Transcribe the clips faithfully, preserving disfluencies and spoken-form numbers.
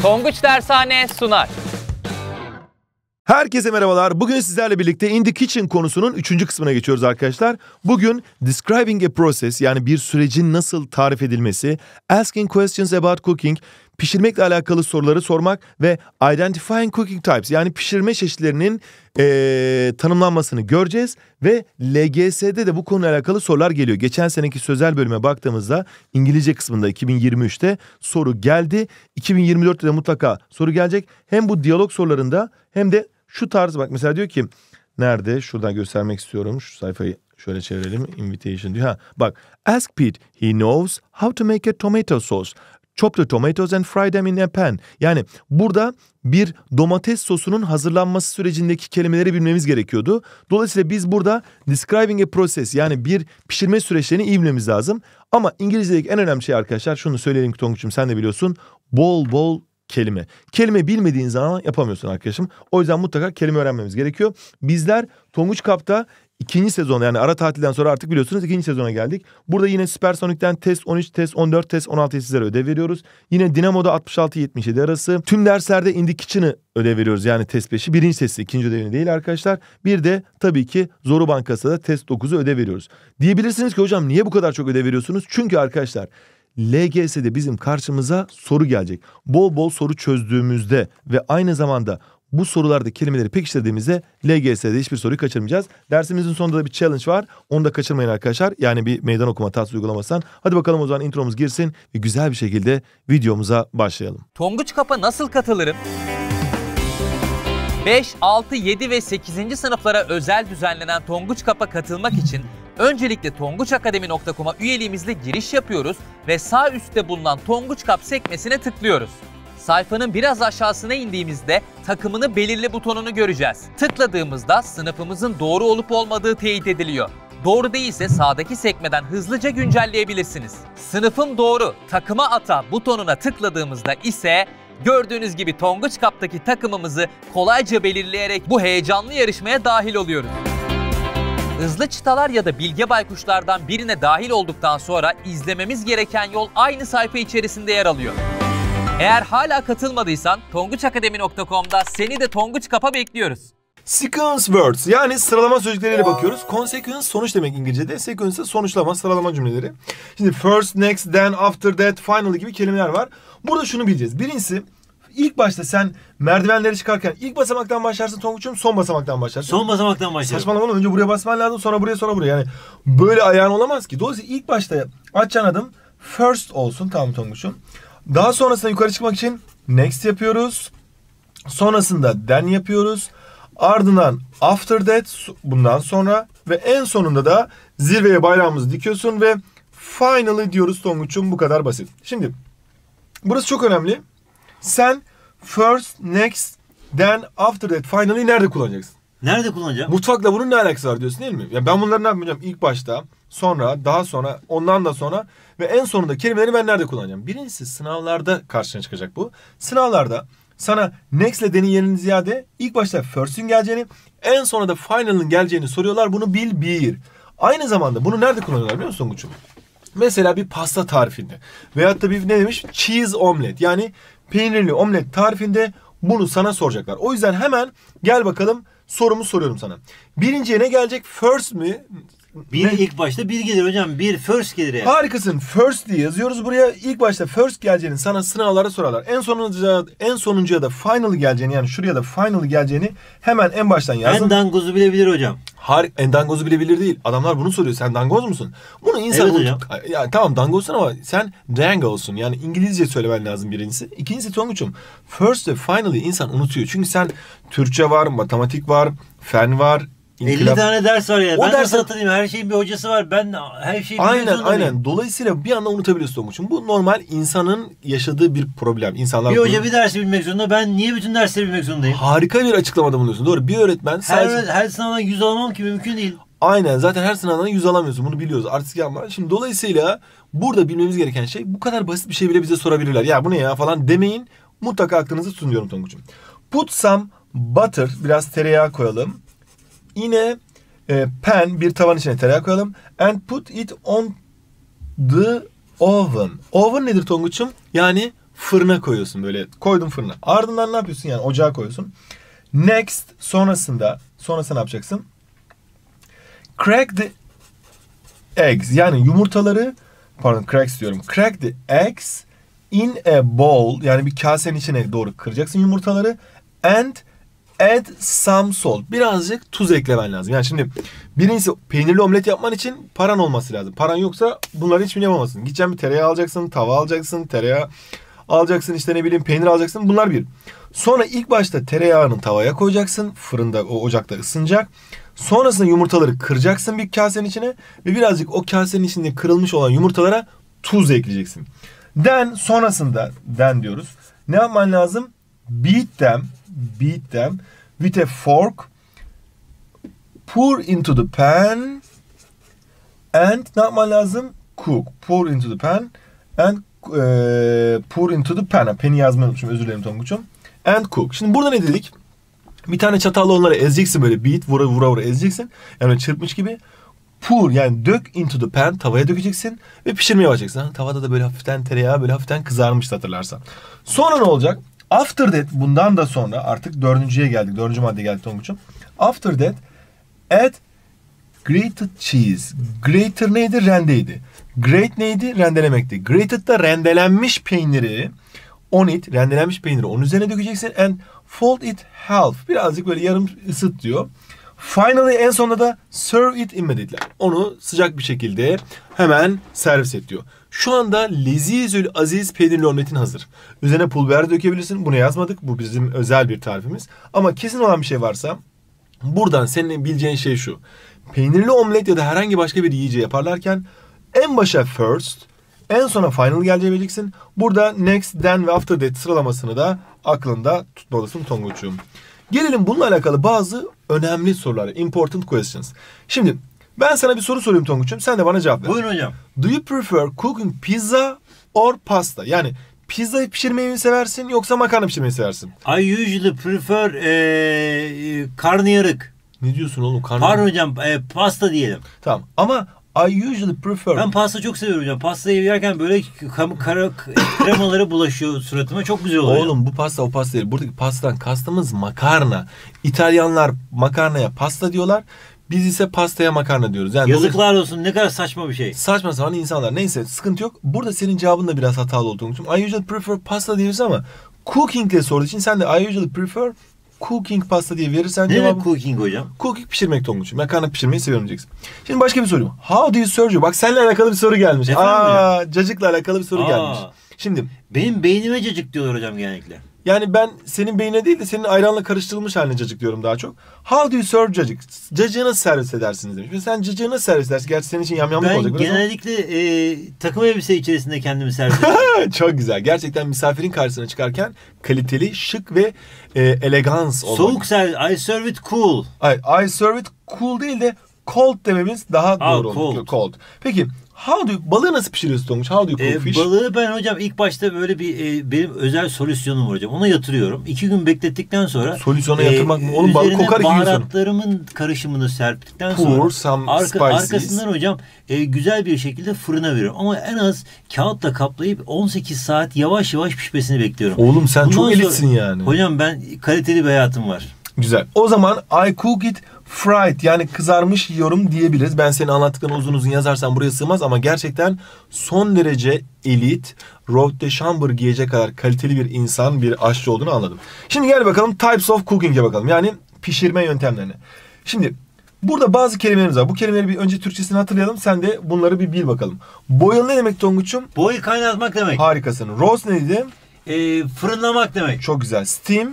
Tonguç Dershane sunar. Herkese merhabalar. Bugün sizlerle birlikte In the Kitchen konusunun üçüncü kısmına geçiyoruz arkadaşlar. Bugün describing a process, yani bir sürecin nasıl tarif edilmesi, asking questions about cooking, pişirmekle alakalı soruları sormak ve identifying cooking types, yani pişirme çeşitlerinin ee, tanımlanmasını göreceğiz. Ve L G S'de de bu konuyla alakalı sorular geliyor. Geçen seneki sözel bölüme baktığımızda İngilizce kısmında iki bin yirmi üçte soru geldi. iki bin yirmi dörtte de mutlaka soru gelecek. Hem bu diyalog sorularında hem de şu tarz, bak mesela diyor ki, nerede? Şuradan göstermek istiyorum. Şu sayfayı şöyle çevirelim. Invitation diyor. Ha, bak. Ask Pete. He knows how to make a tomato sauce. Chop the tomatoes and fry them in a pan. Yani burada bir domates sosunun hazırlanması sürecindeki kelimeleri bilmemiz gerekiyordu. Dolayısıyla biz burada describing a process, yani bir pişirme süreçlerini iyi bilmemiz lazım. Ama İngilizce'deki en önemli şey arkadaşlar, şunu söyleyelim ki Tonguç'um, sen de biliyorsun. Bol bol kelime. Kelime bilmediğin zaman yapamıyorsun arkadaşım. O yüzden mutlaka kelime öğrenmemiz gerekiyor. Bizler Tonguç Cup'ta ikinci sezon, yani ara tatilden sonra artık biliyorsunuz ikinci sezona geldik. Burada yine Süpersonik'ten test on üç, test on dört, test on altıya sizlere ödev veriyoruz. Yine Dinamo'da altmış altı yetmiş yedi arası. Tüm derslerde In the Kitchen'ı ödev veriyoruz, yani test beşi. Birinci testi, ikinci ödevini değil arkadaşlar. Bir de tabii ki Zoru Bankası'da test dokuzu ödev veriyoruz. Diyebilirsiniz ki hocam niye bu kadar çok ödev veriyorsunuz? Çünkü arkadaşlar L G S'de bizim karşımıza soru gelecek. Bol bol soru çözdüğümüzde ve aynı zamanda bu sorularda kelimeleri pekiştirdiğimizde L G S'de hiçbir soruyu kaçırmayacağız. Dersimizin sonunda da bir challenge var. Onu da kaçırmayın arkadaşlar. Yani bir meydan okuma tahtası uygulamasından. Hadi bakalım o zaman intromuz girsin ve güzel bir şekilde videomuza başlayalım. Tonguç Cup'a nasıl katılırım? beş, altı, yedi ve sekizinci sınıflara özel düzenlenen Tonguç Cup'a katılmak için öncelikle tonguç akademi nokta com'a üyeliğimizle giriş yapıyoruz ve sağ üstte bulunan Tonguç Cup sekmesine tıklıyoruz. Sayfanın biraz aşağısına indiğimizde takımını belirle butonunu göreceğiz. Tıkladığımızda sınıfımızın doğru olup olmadığı teyit ediliyor. Doğru değilse sağdaki sekmeden hızlıca güncelleyebilirsiniz. Sınıfım doğru, takıma ata butonuna tıkladığımızda ise gördüğünüz gibi Tonguç Cup'taki takımımızı kolayca belirleyerek bu heyecanlı yarışmaya dahil oluyoruz. Hızlı çıtalar ya da bilge baykuşlardan birine dahil olduktan sonra izlememiz gereken yol aynı sayfa içerisinde yer alıyor. Eğer hala katılmadıysan tonguç akademi nokta com'da seni de Tonguç Cup'a bekliyoruz. Sequence words, yani sıralama sözcükleriyle bakıyoruz. Consequence sonuç demek İngilizce'de. Sequence sonuçlama, sıralama cümleleri. Şimdi first, next, then, after that, finally gibi kelimeler var. Burada şunu bileceğiz. Birincisi, ilk başta sen merdivenleri çıkarken ilk basamaktan başlarsın Tonguç'um, son basamaktan başlarsın. Son basamaktan başlarsın. Saçmalama, önce buraya basman lazım, sonra buraya, sonra buraya. Yani böyle ayağın olamaz ki. Dolayısıyla ilk başta atacağın adım first olsun, tamam Tonguç'um. Daha sonrasında yukarı çıkmak için next yapıyoruz. Sonrasında then yapıyoruz. Ardından after that, bundan sonra ve en sonunda da zirveye bayrağımızı dikiyorsun ve finally diyoruz Tonguç'um, bu kadar basit. Şimdi burası çok önemli. Sen first, next, then, after that, finally nerede kullanacaksın? Nerede kullanacağım? Mutfakla bunun ne alakası var diyorsun değil mi? Ya ben bunları ne yapacağım? İlk başta, sonra, daha sonra, ondan da sonra ve en sonunda kelimeleri ben nerede kullanacağım? Birincisi sınavlarda karşına çıkacak bu. Sınavlarda sana next ile then'in yerine ziyade ilk başta first'ün geleceğini, en sonra da final'ın geleceğini soruyorlar. Bunu bil bir. Aynı zamanda bunu nerede kullanıyorlar biliyor musun Tonguç'um? Mesela bir pasta tarifinde veyahut da bir ne demiş? Cheese omelet, yani peynirli omlet tarifinde bunu sana soracaklar. O yüzden hemen gel bakalım, sorumu soruyorum sana. Birinciye ne gelecek? First mi? Bir ne? ilk başta bir gelir hocam. Bir first gelir yani. Harikasın. First diye yazıyoruz buraya. İlk başta first geleceğini sana sınavlarda sorarlar. En sonuncuya, en sonuncuya da final geleceğini, yani şuraya da final geleceğini hemen en baştan yazın. En dangozu bilebilir hocam. Harik, en dangozu bilebilir değil. Adamlar bunu soruyor. Sen dangoz musun? Bunu insan Evet bunu, hocam. ya tamam dangozsun ama sen dangle'sun. Yani İngilizce söylemen lazım birincisi. İkincisi Tonguç'um, first ve finally insan unutuyor. Çünkü sen Türkçe var, matematik var, fen var, elli tane ders var ya. O ben dersi... nasıl hatırlayayım? Her şeyin bir hocası var. Ben her şeyi aynen biliyorsun. aynen. Mıyım? Dolayısıyla bir anda unutabiliyorsun Tonguç'um. Bu normal insanın yaşadığı bir problem. İnsanlar bir bunu... hoca bir dersi bilmek zorunda. Ben niye bütün dersleri bilmek zorundayım? Harika bir açıklamada bulunuyorsun. Doğru. Bir öğretmen sadece... Her, her sınavdan yüz alamam ki, mümkün değil. Aynen, zaten her sınavdan yüz alamıyorsun, bunu biliyoruz artık ama şimdi dolayısıyla burada bilmemiz gereken şey, bu kadar basit bir şey bile bize sorabilirler. Ya bu ne ya falan demeyin, mutlaka aklınızı tutun diyorum Tonguç'um. Put some butter, biraz tereyağı koyalım. Yine e, pan, bir tavan içine tereyağı koyalım. And put it on the oven. Oven nedir Tonguç'um? Yani fırına koyuyorsun böyle. Koydun fırına. Ardından ne yapıyorsun yani ocağa koyuyorsun. Next sonrasında sonrasında ne yapacaksın? Crack the eggs yani yumurtaları pardon cracks diyorum. Crack the eggs in a bowl yani bir kasenin içine doğru kıracaksın yumurtaları and add some salt. Birazcık tuz eklemen lazım. Yani şimdi birincisi peynirli omlet yapman için paran olması lazım. Paran yoksa bunları hiçbirini yapamazsın. Gideceksin bir tereyağı alacaksın, tava alacaksın, tereyağı alacaksın işte ne bileyim peynir alacaksın. Bunlar bir. Sonra ilk başta tereyağını tavaya koyacaksın. Fırında o ocakta ısınacak. Sonrasında yumurtaları kıracaksın bir kasenin içine ve birazcık o kasenin içinde kırılmış olan yumurtalara tuz ekleyeceksin. Then sonrasında then diyoruz. Ne yapman lazım? Beat them, beat them with a fork. Pour into the pan and ne yapman lazım? Cook. Pour into the pan and e, pour into the pan. Pen'i yazmayı unutmuşum. Özür dilerim Tonguç'um. And cook. Şimdi burada ne dedik? Bir tane çatalla onları ezeceksin böyle beat vura vura vura ezeceksin. Yani çırpmış gibi. Pour yani dök into the pan tavaya dökeceksin ve pişirmeye başlayacaksın. Ha, tavada da böyle hafiften tereyağı böyle hafiften kızarmıştı hatırlarsan. Sonra ne olacak? After that bundan da sonra artık dördüncüye geldik. Dördüncü maddeye geldik Tonguç'um. After that add grated cheese. Grater neydi? Rendeydi. Grate neydi? Rendelemekti. Grated da rendelenmiş peyniri on it, rendelenmiş peyniri onun üzerine dökeceksin and fold it half. Birazcık böyle yarım ısıt diyor. Finally en sonunda da serve it immediately. Onu sıcak bir şekilde hemen servis et diyor. Şu anda lezizül aziz peynirli omletin hazır. Üzerine pul biber dökebilirsin. Bunu yazmadık. Bu bizim özel bir tarifimiz. Ama kesin olan bir şey varsa buradan senin bileceğin şey şu. Peynirli omlet ya da herhangi başka bir yiyeceği yaparlarken en başa first, en sona final geleceğini bileceksin. Burada next, then ve after that sıralamasını da aklında tutmalısın Tonguç'um. Gelelim bununla alakalı bazı önemli sorulara. Important questions. Şimdi ben sana bir soru sorayım Tonguç'um. Sen de bana cevap ver. Buyurun hocam. Do you prefer cooking pizza or pasta? Yani pizza pişirmeyi mi seversin yoksa makarna pişirmeyi seversin? I usually prefer e, karnıyarık. Ne diyorsun oğlum? Karnı... Pardon hocam e, pasta diyelim. Tamam ama I usually prefer... Ben pasta çok seviyorum hocam. Pastayı yerken böyle kara, kara kremaları bulaşıyor suratıma. Çok güzel oluyor. Oğlum bu pasta o pasta değil. Buradaki pastadan kastımız makarna. İtalyanlar makarnaya pasta diyorlar. Biz ise pastaya makarna diyoruz. Yani yazıklar olsun ne kadar saçma bir şey. Saçma sapan insanlar. Neyse sıkıntı yok. Burada senin cevabın da biraz hatalı olduğunu düşünüyorum. I usually prefer pasta diyoruz ama cooking ile sorduğu için sen de I usually prefer cooking pasta diye verirsen ne cevabı... demek cooking hocam? Cooking pişirmek Tonguç'um. Makarna pişirmeyi seviyorum diyeceksin. Şimdi başka bir soru. How do you serve you? Bak seninle alakalı bir soru gelmiş. Efendim Aa, hocam? cacıkla alakalı bir soru Aa. gelmiş. Şimdi Benim beynime cacık diyorlar hocam genellikle. yani ben senin beynine değil de senin ayranla karıştırılmış haline cacık diyorum daha çok. How do you serve cacık? Cacığı nasıl servis edersiniz demiş. Ve sen cacığı nasıl servis edersin? Gerçi senin için yamyamlık Ben olacak. Ben genellikle e, takım elbise içerisinde kendimi servis ediyorum. çok güzel. Gerçekten misafirin karşısına çıkarken kaliteli, şık ve e, elegans olmak. Soğuk servis. I serve it cool. Hayır, I serve it cool değil de cold dememiz daha Aa, doğru olur. cold. Cold. Peki how do you, balığı nasıl pişiriyorsun Tonguç? How do you cook Ee, fish? balığı ben hocam ilk başta böyle bir e, benim özel solüsyonum var hocam. Ona yatırıyorum. İki gün beklettikten sonra Solüsyona yatırmak mı? Oğlum balık üzerine kokar iki gün sonra. baharatlarımın karışımını serptikten Pour sonra some arka, spices. arkasından hocam e, güzel bir şekilde fırına veriyorum. Ama en az kağıtla kaplayıp on sekiz saat yavaş yavaş pişmesini bekliyorum. Oğlum sen Bundan çok sonra- elitsin yani. Hocam ben kaliteli bir hayatım var. Güzel. O zaman I cook it fried yani kızarmış yiyorum diyebiliriz. Ben senin anlattıklarını uzun uzun yazarsam buraya sığmaz ama gerçekten son derece elit, robe de chambre giyecek kadar kaliteli bir insan, bir aşçı olduğunu anladım. Şimdi gel bakalım types of cooking'e bakalım. Yani pişirme yöntemlerine. Şimdi burada bazı kelimelerimiz var. Bu kelimeleri bir önce Türkçesini hatırlayalım. Sen de bunları bir bil bakalım. Boil ne demek Tonguç'um? Boil kaynatmak demek. Harikasın. Roast neydi? E, fırınlamak demek. Çok güzel. Steam.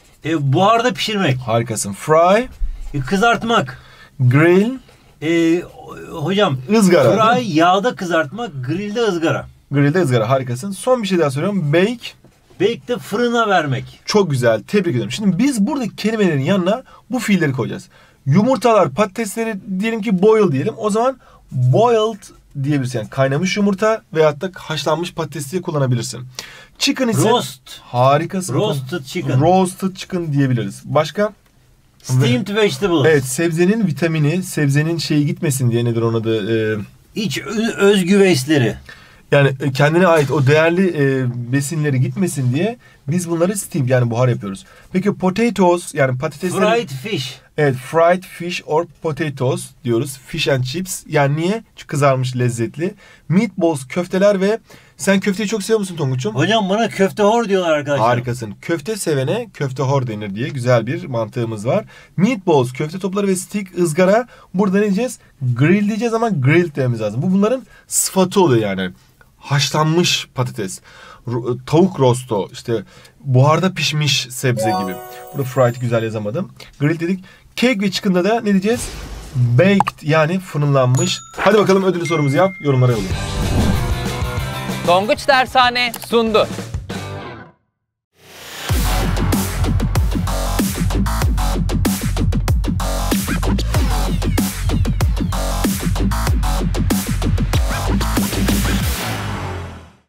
E, buharda pişirmek. Harikasın. Fry. E, kızartmak. Grill. E, hocam Izgara. fry yağda kızartmak, grillde ızgara. Grill'de ızgara. Harikasın. Son bir şey daha söylüyorum. Bake. Bake de fırına vermek. Çok güzel. Tebrik ederim. Şimdi biz buradaki kelimelerin yanına bu fiilleri koyacağız. Yumurtalar, patatesleri diyelim ki boil diyelim. O zaman boiled diyebilirsin. Yani kaynamış yumurta veyahut da haşlanmış patates diye kullanabilirsin. Chicken ise... Roast. Harikasın. Roasted chicken. Roasted chicken diyebiliriz. Başka? Steamed vegetables. Evet, sebzenin vitamini, sebzenin şeyi gitmesin diye nedir onun adı? Ee, İç ö- özgüveçleri. Yani kendine ait o değerli e, besinleri gitmesin diye biz bunları steam yani buhar yapıyoruz. Peki potatoes yani patatesleri... Fried fish. Evet, fried fish or potatoes diyoruz. Fish and chips. Yani niye? Çünkü kızarmış, lezzetli. Meatballs, köfteler ve sen köfteyi çok seviyor musun Tonguç'um? Hocam bana köfte hor diyorlar arkadaşlar. Harikasın. Köfte sevene köfte hor denir diye güzel bir mantığımız var. Meatballs, köfte topları ve stick, ızgara. Burada ne diyeceğiz? Grill diyeceğiz ama grilled dememiz lazım. Bu bunların sıfatı oluyor yani. Haşlanmış patates. Tavuk rosto, işte buharda pişmiş sebze gibi. Burada fried güzel yazamadım. Grill dedik. Cake ve chicken'da da ne diyeceğiz? Baked yani fırınlanmış. Hadi bakalım ödülü sorumuzu yap, yorumlara yolla. Tonguç Dershane sundu.